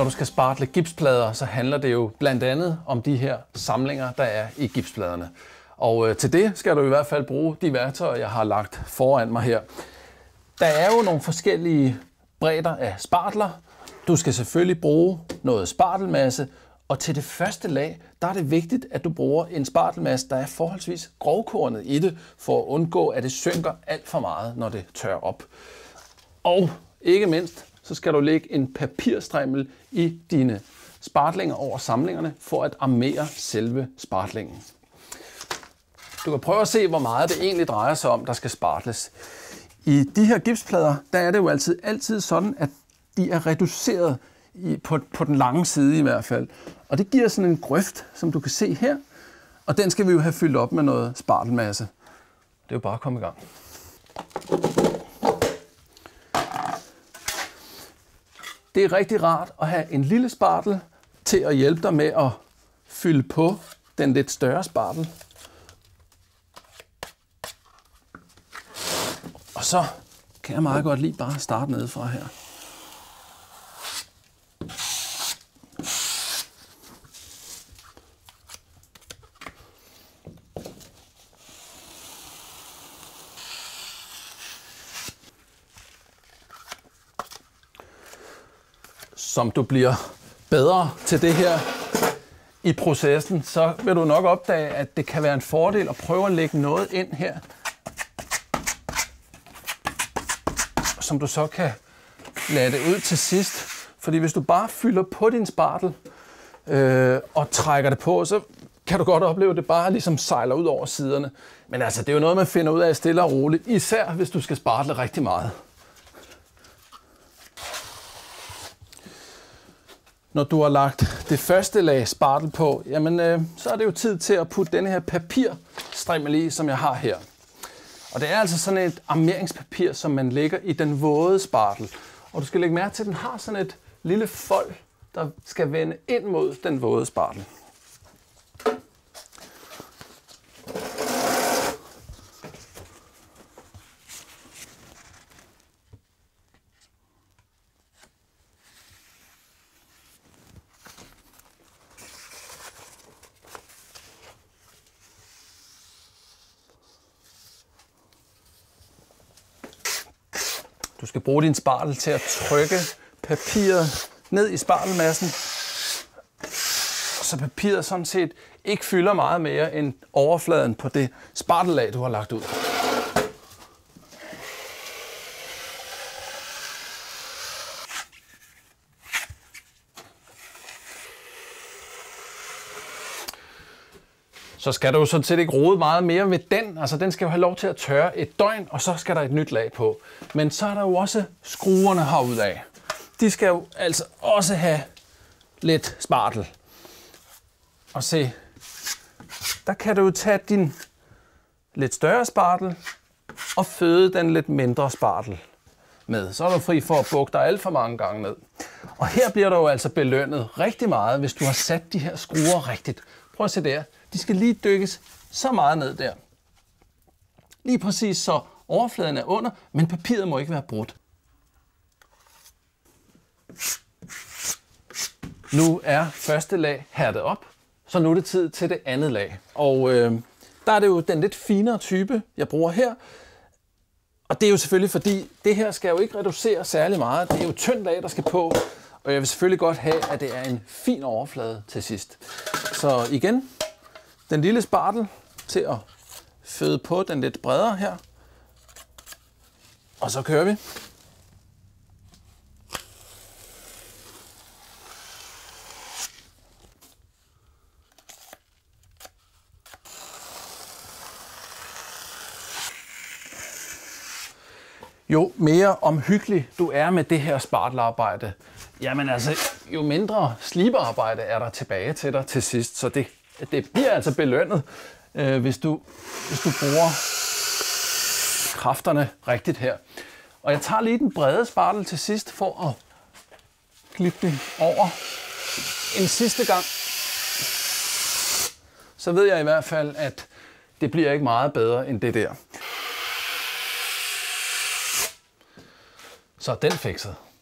Når du skal spartle gipsplader, så handler det jo blandt andet om de her samlinger, der er i gipspladerne. Og til det skal du i hvert fald bruge de værktøjer, jeg har lagt foran mig her. Der er jo nogle forskellige bredder af spartler. Du skal selvfølgelig bruge noget spartelmasse, og til det første lag, der er det vigtigt, at du bruger en spartelmasse, der er forholdsvis grovkornet i det, for at undgå, at det synker alt for meget, når det tørrer op. Og ikke mindst, så skal du lægge en papirstrimmel i dine spartlinger over samlingerne, for at armere selve spartlingen. Du kan prøve at se, hvor meget det egentlig drejer sig om, der skal spartles. I de her gipsplader, der er det jo altid sådan, at de er reduceret på den lange side i hvert fald. Og det giver sådan en grøft, som du kan se her. Og den skal vi jo have fyldt op med noget spartelmasse. Det er jo bare at komme i gang. Det er rigtig rart at have en lille spartel til at hjælpe dig med at fylde på den lidt større spartel. Og så kan jeg meget godt lige bare starte nedefra her. Som du bliver bedre til det her i processen, så vil du nok opdage, at det kan være en fordel at prøve at lægge noget ind her, som du så kan lade det ud til sidst. Fordi hvis du bare fylder på din spartel og trækker det på, så kan du godt opleve, at det bare ligesom sejler ud over siderne. Men altså, det er jo noget, man finder ud af stille og roligt, især hvis du skal spartle rigtig meget. Når du har lagt det første lag spartel på, jamen, så er det jo tid til at putte denne her papirstrimmel i, som jeg har her. Og det er altså sådan et armeringspapir, som man lægger i den våde spartel. Og du skal lægge mærke til, at den har sådan et lille fold, der skal vende ind mod den våde spartel. Du skal bruge din spartel til at trykke papiret ned i spartelmassen, så papiret sådan set ikke fylder meget mere end overfladen på det spartellag, du har lagt ud. Så skal du jo sådan set ikke rode meget mere med den. Altså den skal jo have lov til at tørre et døgn, og så skal der et nyt lag på. Men så er der jo også skruerne herudaf. De skal jo altså også have lidt spartel. Og se, der kan du jo tage din lidt større spartel og føde den lidt mindre spartel med. Så er du fri for at bukke dig alt for mange gange ned. Og her bliver du jo altså belønnet rigtig meget, hvis du har sat de her skruer rigtigt. Prøv at se der. De skal lige dykkes så meget ned der. Lige præcis så overfladen er under, men papiret må ikke være brudt. Nu er første lag hærdet op, så nu er det tid til det andet lag. Og der er det jo den lidt finere type, jeg bruger her. Og det er jo selvfølgelig fordi, det her skal jo ikke reducere særlig meget. Det er jo tyndt lag, der skal på. Og jeg vil selvfølgelig godt have, at det er en fin overflade til sidst. Så igen, den lille spartel til at føde på den lidt bredere her. Og så kører vi. Jo mere omhyggelig du er med det her spartelarbejde, jamen altså, jo mindre sliberarbejde er der tilbage til dig til sidst. Så det bliver altså belønnet, hvis du bruger kræfterne rigtigt her. Og jeg tager lige den brede spartel til sidst for at klippe den over en sidste gang. Så ved jeg i hvert fald, at det bliver ikke meget bedre end det der. Så den fikset.